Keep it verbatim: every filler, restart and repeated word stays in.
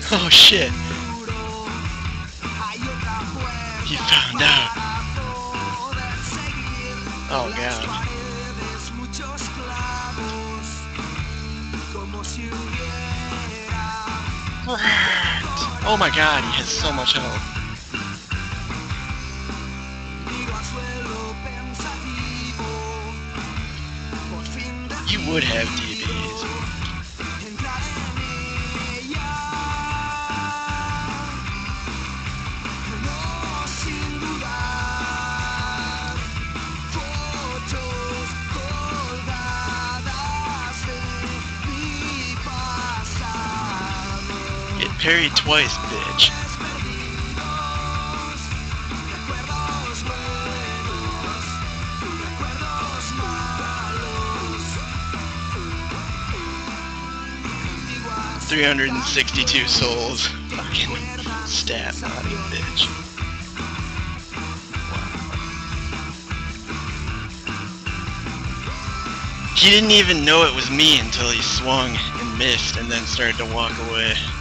Oh shit! He found out. Oh god. Oh my god, he has so much health. You would have D Bs. Get parried twice, bitch. three hundred sixty-two souls. Fucking stat modding bitch. He didn't even know it was me until he swung and missed and then started to walk away.